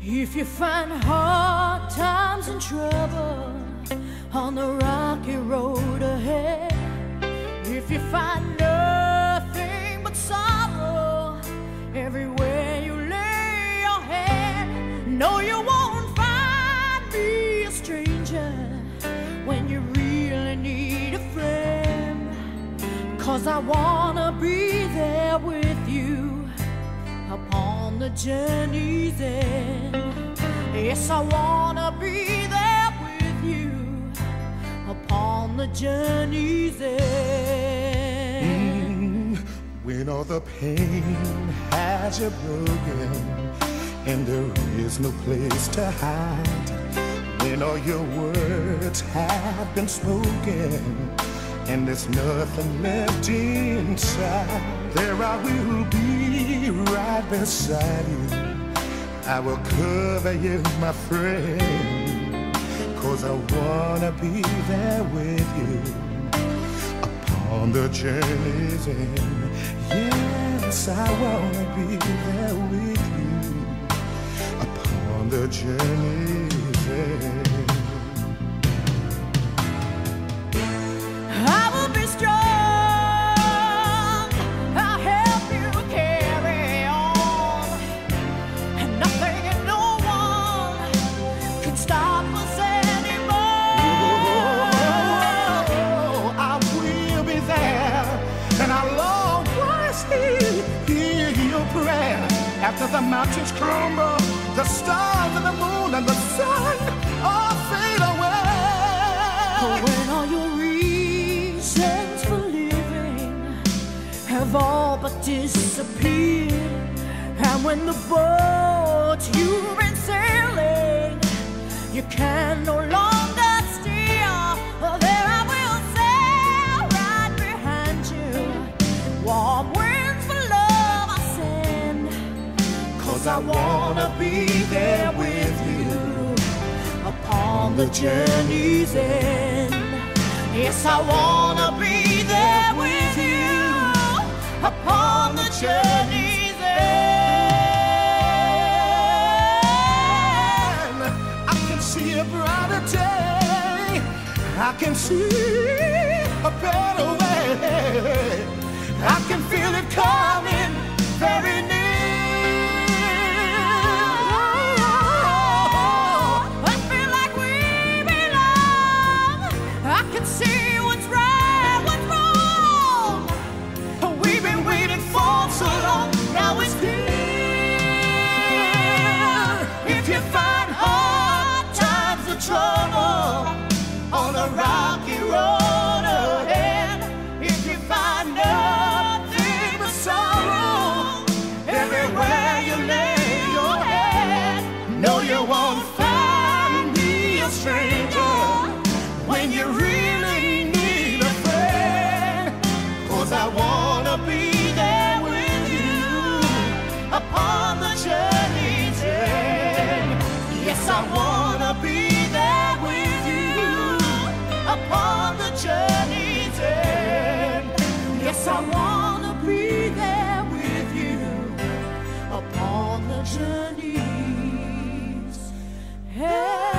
If you find hard times and trouble on the rocky road ahead, if you find nothing but sorrow everywhere you lay your head, no, you won't find me a stranger when you really need a friend. 'Cause I wanna be there with you upon the journey's end. Yes, I wanna be there with you upon the journey's end. When all the pain has you broken and there is no place to hide, when all your words have been spoken and there's nothing left inside, there I will be right beside you. I will cover you, my friend, 'cause I wanna be there with you upon the journey's end. Yes, I wanna be there with you upon the journey's end. After the mountains crumble, the stars and the moon and the sun all fade away. When all your reasons for living have all but disappeared, and when the boat you've been sailing you can no longer steer, there I will sail right behind you. Warm winds for love I send, 'cause I wanna be there with you upon the journey's end. Yes, I wanna be there with you upon the journey's end. I can see a brighter day, I can see a better way, I can feel it coming very near. Trouble on a rocky road ahead, if you find nothing but sorrow everywhere you lay your head, no, you won't find me a stranger when you really need a friend. 'Cause I wanna be there with you upon the journey's end. Yes, I wanna be upon the journey's end. Yes, I wanna be there with you upon the journey's end.